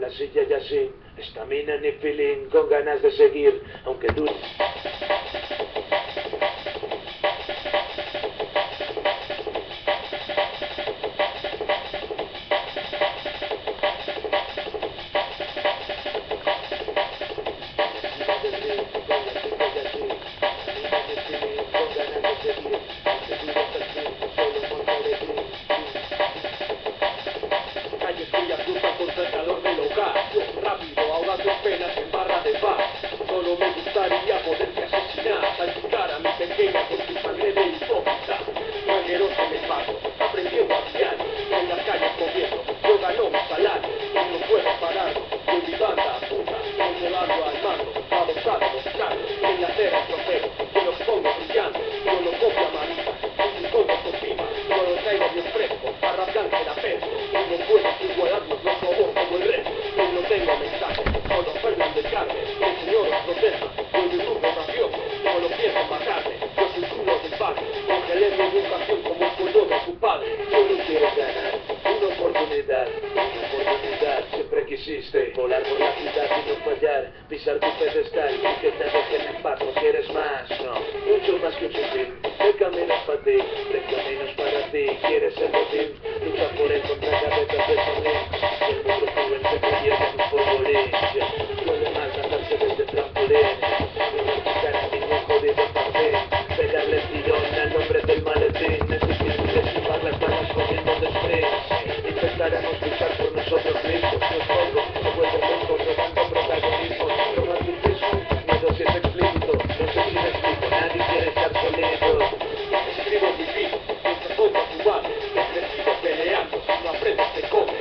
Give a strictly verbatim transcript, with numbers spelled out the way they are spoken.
la silla y así, estamina ni feeling, con ganas de seguir, aunque dure. Calles cuyas cruzan contra el calor del hogar. Rápido, ahogando penas en barra de bar. Solo me gustaría poderte asesinar, salpicar a mi pequeña con tu sangre de hipócrita. Mangueroso me paso, aprendiendo a diario, en las calles moviendo, yo ganó mi salario, y no puedo pararlo, y mi banda puta, controlando al mando, adoptado los carros, en la acera el trofeo, yo los pongo brillando, yo lo copio a manita, y si pongo encima, yo lo traigo bien fresco, para blanque la peso, y no puedo igualarlos los robos como el resto, yo no tengo mensaje, solo Fernan de carne, el señor os proteja, yo mi grupo mafioso, no lo pienso matarme, yo soy culo del barrio, congelé mi educación como el culo de su padre, Tú no quieres ganar, una oportunidad, una oportunidad, siempre quisiste volar por la ciudad y no fallar, pisar tu pedestal y que te dejen en paz, no quieres más, no, mucho más que un sinfín, el camino es para ti, el camino es para ti, quieres ser botín, lucha por él contra cabezas de sonrín, el mundo joven se convierte en un polvorín, duele más lanzarse desde trampolín, no quitar a ningún jodido papel, pegarle el tirón al nombre del maletín, es difícil esquivar las balas cogiendo de sprint, intentaremos luchar por nosotros mismos, no es poco, se vuelve loco, robando protagonismo, romanticismo, miedo si es explícito, no sé si me explico, nadie quiere estar sólido, escribo mi vida, mientras pongo a tu madre, he crecido peleando, si no aprendes te como,